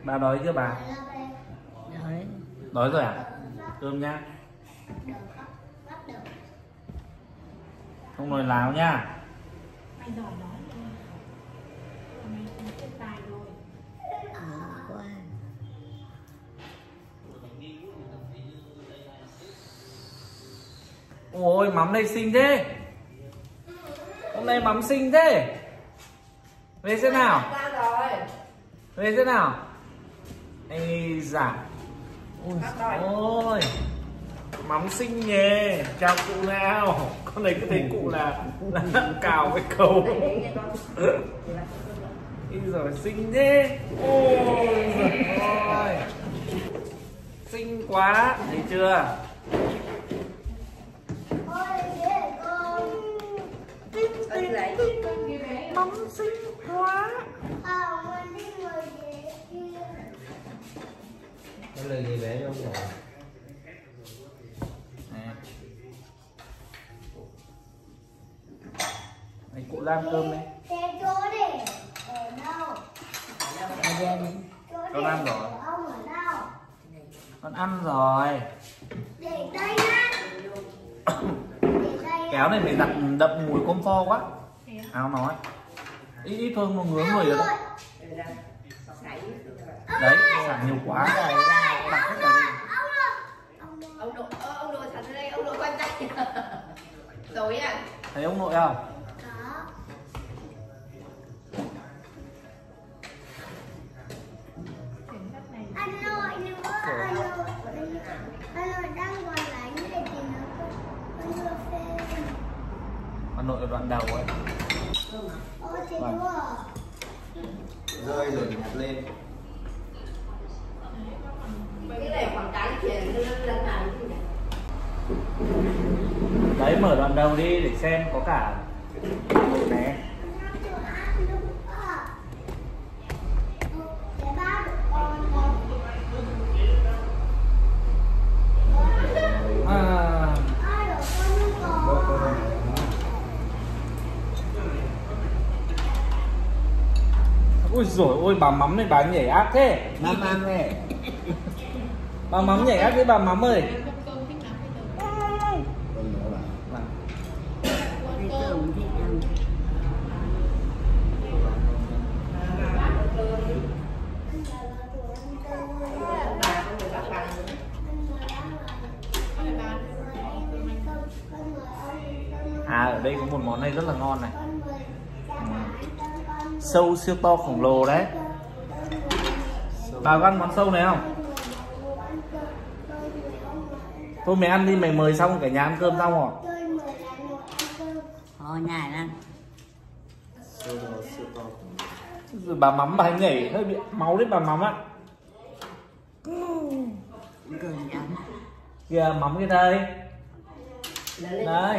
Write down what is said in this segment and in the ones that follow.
Bà đói chưa bà? Đấy. Đói rồi à? Cơm nhá. Không nồi láo nhá. Mày giỏi nói rồi. Mày cũng biết tài rồi. Quá. Ôi mắm đây xinh thế. Hôm nay mắm xinh thế. Về xem nào. Về xem nào. Ây dạ. Ôi mắm xinh nhỉ. Chào cụ nào. Con này cứ thấy cụ là cào với cầu. Ây giời xinh thế. Ôi giời ơi. Xinh quá. Thấy chưa? Mắm xinh quá. Có lời gì bé không rồi? Này cụ làm cơm đây. Con ăn rồi. Con ăn rồi. Kéo này phải đặt đậm mùi comfort quá. Áo nói ít thôi mà ngứa người rồi đấy. Đấy xả nhiều quá. Đặt hết cả đi. Ông nội thật đây, ông nội quan trọng rồi à? Thấy ông nội không? Anh nội nữa, anh nội đang còn đánh để thì nó con đưa phê. Ông nội ở đoạn đầu ấy. Ôi thế đùa. Rơi rồi nhặt lên. Cái này khoảng cái chuyện lần nào chứ nhỉ? Đấy mở đoạn đầu đi để xem có cả nội né. Ui dồi ôi bà mắm này bà nhảy ác thế. Mắm ăn này. Bà mắm nhảy ác đấy bà mắm ơi. À ở đây có một món này rất là ngon này. Sâu siêu to khổng lồ đấy. Bà có ăn món sâu này không? Thôi mày ăn đi, mày mời xong cả nhà ăn cơm xong rồi. Thôi nhảy lên. Rồi bà mắm bà nhảy hơi bị máu đấy bà mắm á. Cơm trắng. Kìa mắm kia đây. Đây.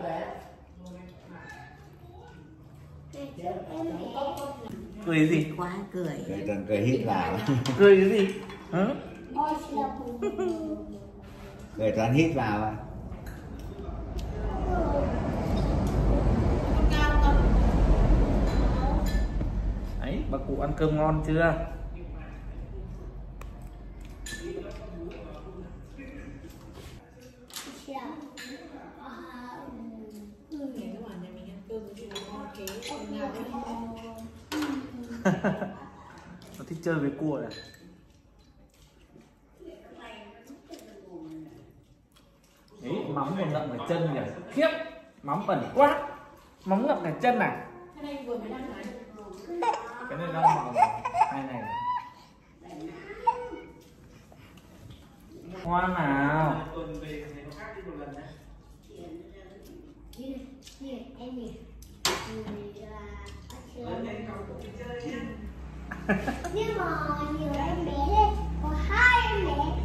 Cười gì? Quá cười. Cười toàn cười hít vào. Cười cái gì? Hả? Cười toàn hít vào à. Đấy, bà cụ ăn cơm ngon chưa? Nó thích chơi với cua này. Đấy, mắm còn ngậm ở chân nhỉ? Khiếp, mắm bẩn quá. Mắm ngậm ở chân này. Cái này đang mỏng. Hai này. Ngoan nào. Nhưng mà nhiều em bé đây, có 2 em bé.